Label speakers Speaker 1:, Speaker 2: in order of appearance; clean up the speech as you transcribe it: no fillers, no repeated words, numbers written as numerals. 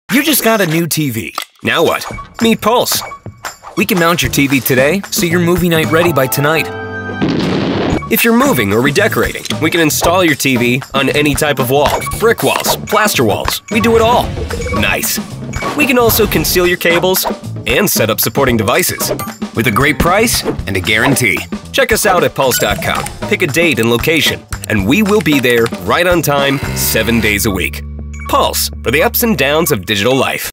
Speaker 1: You just got a new TV. Now what? Meet Puls. We can mount your TV today so you're movie night ready by tonight. If you're moving or redecorating, we can install your TV on any type of wall. Brick walls, plaster walls, we do it all. Nice. We can also conceal your cables and set up supporting devices with a great price and a guarantee. Check us out at puls.com, pick a date and location, and we will be there right on time 7 days a week. Puls, for the ups and downs of digital life.